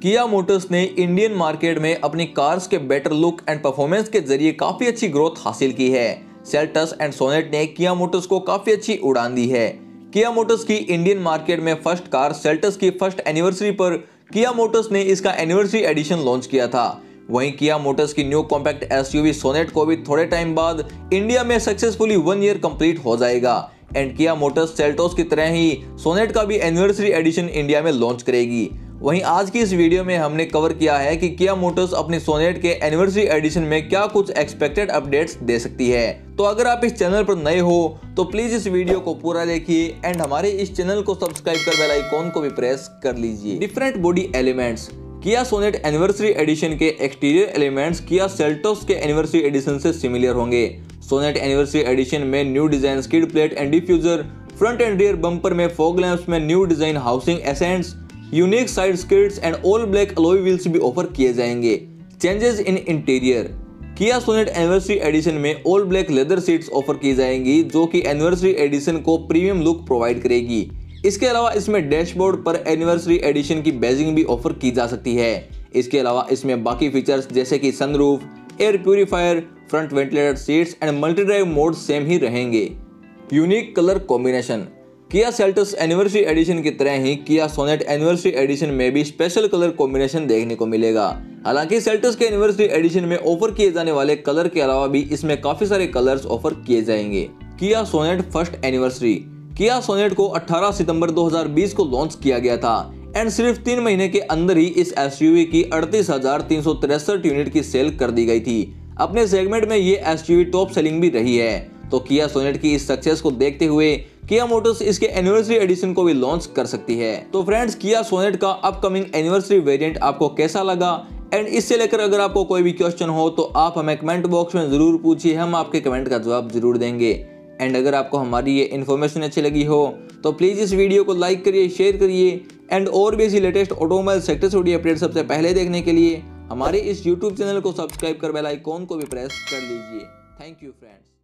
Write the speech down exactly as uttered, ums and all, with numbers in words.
किया मोटर्स ने Indian market में अपनी कार्स के बेटर लुक एंड परफॉर्मेंस के जरिए काफी अच्छी ग्रोथ हासिल की है। सेल्टस एंड सोनेट ने किया मोटर्स को काफी अच्छी उड़ान दी है। किया मोटर्स की इंडियन मार्केट में फर्स्ट कार सेल्टस की फर्स्ट एनिवर्सरी पर किया मोटर्स ने इसका एनिवर्सरी एडिशन लॉन्च किया था। वहीं किया मोटर्स की न्यू कॉम्पैक्ट एसयूवी सोनेट को भी थोड़े टाइम बाद इंडिया में सक्सेसफुली वन ईयर कंप्लीट हो जाएगा एंड किया मोटर्स सेल्टोस की तरह ही सोनेट का भी एनिवर्सरी एडिशन इंडिया में लॉन्च करेगी। वहीं आज की इस वीडियो में हमने कवर किया है कि किया मोटर्स अपनी सोनेट के एनिवर्सरी एडिशन में क्या कुछ एक्सपेक्टेड अपडेट्स दे सकती है। तो अगर आप इस चैनल पर नए हो तो प्लीज इस वीडियो को पूरा देखिए एंड हमारे इस चैनल को सब्सक्राइब कर बेल आइकॉन को भी प्रेस कर लीजिए। Different body elements. Kia Sonet anniversary edition के एक्सटीरियर एलिमेंट्स किया सेल्टोस के एनिवर्सरी एडिशन से सिमिलर होंगे। सोनेट एनिवर्सरी एडिशन में new design skid plate and diffuser, front and rear bumper में फॉग लैंप्स में new design housing accents, unique side skids and all black alloy wheels भी offer किए जाएंगे। Changes in interior. Kia Sonet anniversary edition में all black leather seats offer की जाएंगी जो कि एनिवर्सरी एडिशन को प्रीमियम लुक प्रोवाइड करेगी। इसके अलावा इसमें डैशबोर्ड पर एनिवर्सरी एडिशन की बैजिंग भी ऑफर की जा सकती है। इसके अलावा इसमें बाकी फीचर्स जैसे कि sunroof, air purifier, front ventilated seats and multi drive mode same ही रहेंगे। Unique colour combination. Kia Seltos anniversary edition की तरह ही किया सोनेट एनिवर्सरी एडिशन में भी स्पेशल कलर कॉम्बिनेशन देखने को मिलेगा। हालांकि सेल्टस के एनिवर्सरी एडिशन में ऑफर किए जाने वाले कलर के अलावा भी इसमें काफी सारे कलर्स ऑफर किए जाएंगे। Kia Sonet first anniversary. Kia Sonet को अठारह सितंबर दो हज़ार बीस को लॉन्च किया गया था एंड सिर्फ तीन महीने के अंदर ही इस एसयूवी की अड़तीस हजार तीन सौ तिरसठ यूनिट की सेल कर दी गई थी। अपने सेगमेंट में ये एसयूवी टॉप सेलिंग भी रही है। तो किया सोनेट की इस सक्सेस को देखते हुए किया मोटर्स इसके एनिवर्सरी एडिशन को भी लॉन्च कर सकती है। तो फ्रेंड्स, किया सोनेट का अपकमिंग एनिवर्सरी वेरिएंट आपको कैसा लगा एंड इससे लेकर अगर आपको कोई भी क्वेश्चन हो तो आप हमें कमेंट बॉक्स में जरूर पूछिए, हम आपके कमेंट का जवाब जरूर देंगे। एंड अगर आपको हमारी ये इन्फॉर्मेशन अच्छी लगी हो तो प्लीज इस वीडियो को लाइक करिए, शेयर करिए एंड और भी ऐसी लेटेस्ट ऑटोमोबाइल सेक्टर से जुड़ी अपडेट सबसे पहले देखने के लिए हमारे इस यूट्यूब चैनल को सब्सक्राइब कर बेल आइकॉन को भी प्रेस कर लीजिए। Thank you friends.